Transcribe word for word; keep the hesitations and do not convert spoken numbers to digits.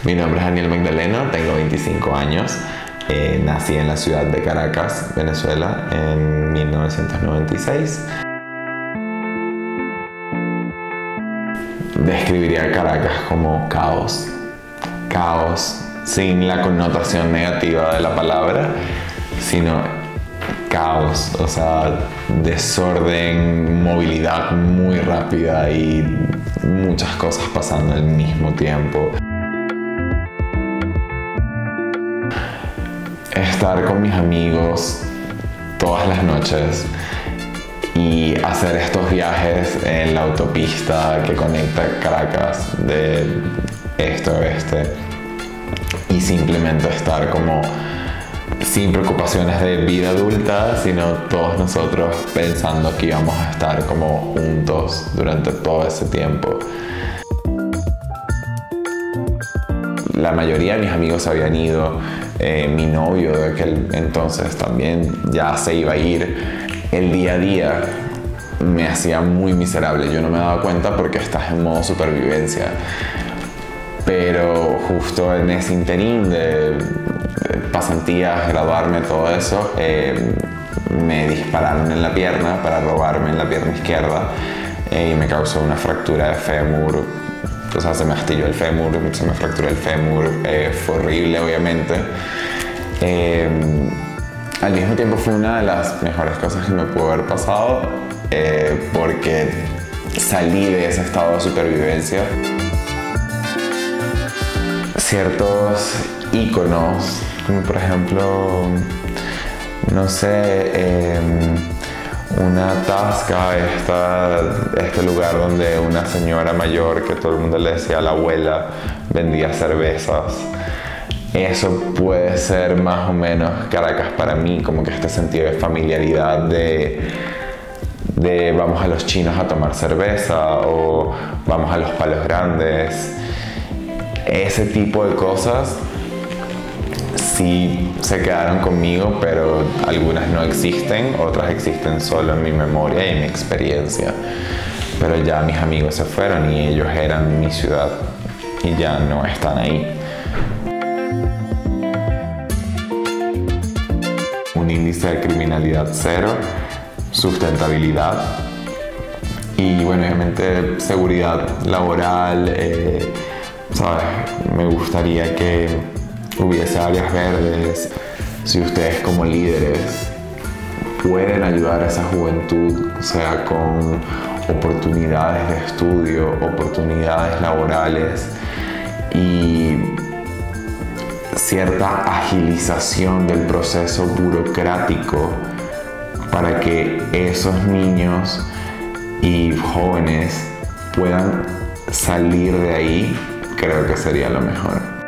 Mi nombre es Daniel Magdaleno, tengo veinticinco años. Eh, nací en la ciudad de Caracas, Venezuela, en mil novecientos noventa y seis. Describiría Caracas como caos. Caos sin la connotación negativa de la palabra, sino caos, o sea, desorden, movilidad muy rápida y muchas cosas pasando al mismo tiempo. Estar con mis amigos todas las noches y hacer estos viajes en la autopista que conecta Caracas de este a oeste y simplemente estar como sin preocupaciones de vida adulta, sino todos nosotros pensando que íbamos a estar como juntos durante todo ese tiempo. La mayoría de mis amigos habían ido, eh, mi novio de aquel entonces también ya se iba a ir. El día a día me hacía muy miserable, yo no me daba cuenta porque estás en modo supervivencia. Pero justo en ese interín de pasantías, graduarme, todo eso, eh, me dispararon en la pierna para robarme en la pierna izquierda eh, y me causó una fractura de fémur. O sea, se me astilló el fémur, se me fracturó el fémur, eh, fue horrible obviamente. Eh, al mismo tiempo fue una de las mejores cosas que me pudo haber pasado eh, porque salí de ese estado de supervivencia. Ciertos íconos, como por ejemplo, no sé, eh, una tasca, esta, este lugar donde una señora mayor, que todo el mundo le decía la abuela, vendía cervezas. Eso puede ser más o menos Caracas para mí, como que este sentido de familiaridad de, de vamos a los chinos a tomar cerveza o vamos a los palos grandes. Ese tipo de cosas sí se quedaron conmigo, pero algunas no existen, otras existen solo en mi memoria y en mi experiencia. Pero ya mis amigos se fueron y ellos eran mi ciudad y ya no están ahí. Un índice de criminalidad cero, sustentabilidad y bueno, obviamente seguridad laboral. Eh, ¿sabes? Me gustaría que hubiese áreas verdes. Si ustedes como líderes pueden ayudar a esa juventud, o sea, con oportunidades de estudio, oportunidades laborales y cierta agilización del proceso burocrático para que esos niños y jóvenes puedan salir de ahí, creo que sería lo mejor.